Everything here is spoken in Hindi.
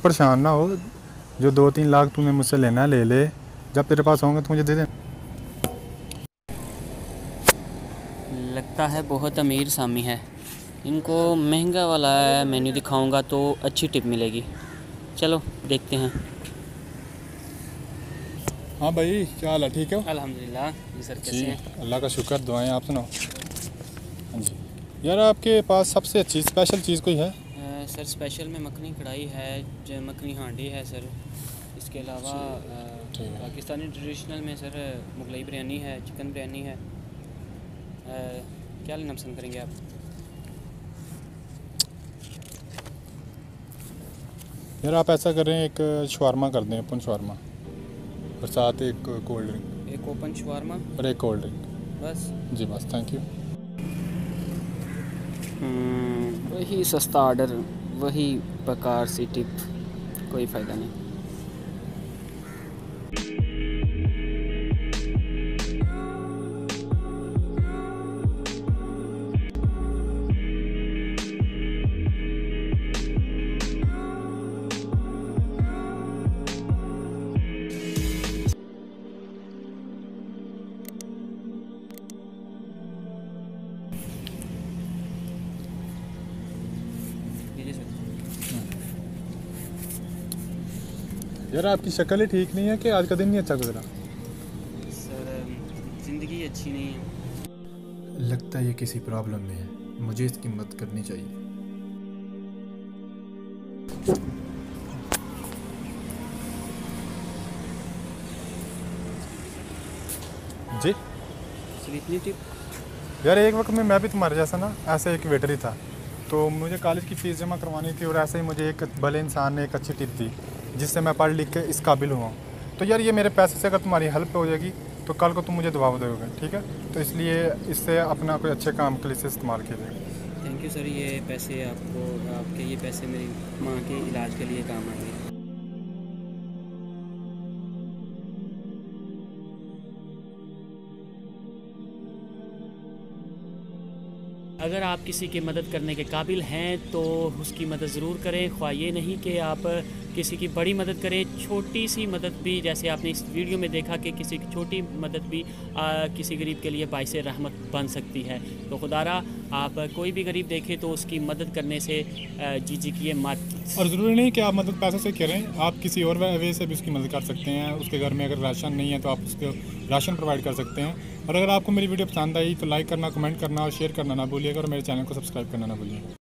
परेशान ना हो, जो 2-3 लाख तूने मुझसे लेना है ले ले, जब तेरे पास होंगे तो मुझे दे दे। लगता है बहुत अमीर सामी है, इनको महंगा वाला मेन्यू दिखाऊंगा तो अच्छी टिप मिलेगी। चलो देखते हैं। हाँ भाई, क्या हाल है? ठीक है अल्हम्दुलिल्लाह जी सर, जी, कैसे हैं? अल्लाह का शुक्र, दुआएं। आप सुनाओ। हाँ जी। यार आपके पास सबसे अच्छी स्पेशल चीज़ कोई है? सर स्पेशल में मखनी कढ़ाई है, जो मखनी हांडी है सर। इसके अलावा ठीक है। पाकिस्तानी ट्रेडिशनल में सर मुगलई बिरयानी है, चिकन बिरयानी है। क्या लेना पसंद करेंगे आप? यार आप ऐसा करें, एक शवारमा कर दें, ओपन शवारमा, और साथ एक कोल्ड ड्रिंक। एक ओपन शवारमा और एक कोल्ड ड्रिंक। बस। जी बस, थैंक यू। वही सस्ता ऑर्डर, वही बेकार सी टिप, कोई फ़ायदा नहीं। यार आपकी शक्ल ही ठीक नहीं है कि आज का दिन नहीं अच्छा गुजरा? सर ज़िंदगी अच्छी नहीं है। लगता है ये किसी प्रॉब्लम में है, मुझे इसकी मदद करनी चाहिए। जी सर इतनी टिप? यार, एक वक्त में मैं भी तुम्हारे जैसा ना ऐसे एक वेटर ही था, तो मुझे कॉलेज की फ़ीस जमा करवानी थी, और ऐसे ही मुझे एक भले इंसान ने एक अच्छी टिप दी जिससे मैं पढ़ लिख के इस काबिल हुआ। तो यार ये मेरे पैसे से अगर तुम्हारी हेल्प हो जाएगी तो कल को तुम मुझे दुआ दोगे, ठीक है? तो इसलिए इससे अपना कोई अच्छे काम के लिए से इस्तेमाल कीजिएगा। थैंक यू सर, ये पैसे आपको, आपके ये पैसे मेरी माँ के इलाज के लिए काम आएंगे। अगर आप किसी की मदद करने के काबिल हैं तो उसकी मदद ज़रूर करें। ख्वाह ये नहीं कि आप किसी की बड़ी मदद करें, छोटी सी मदद भी, जैसे आपने इस वीडियो में देखा कि किसी की छोटी मदद भी किसी गरीब के लिए बाइसे रहमत बन सकती है। तो खुदारा आप कोई भी गरीब देखें तो उसकी मदद करने से झिझकिए मत। और ज़रूरी नहीं कि आप मदद पैसे से करें, आप किसी और वे से भी उसकी मदद कर सकते हैं। उसके घर में अगर राशन नहीं है तो आप उसको राशन प्रोवाइड कर सकते हैं। और अगर आपको मेरी वीडियो पसंद आई तो लाइक करना, कमेंट करना और शेयर करना ना भूलिएगा, और मेरे चैनल को सब्सक्राइब करना ना भूलिएगा।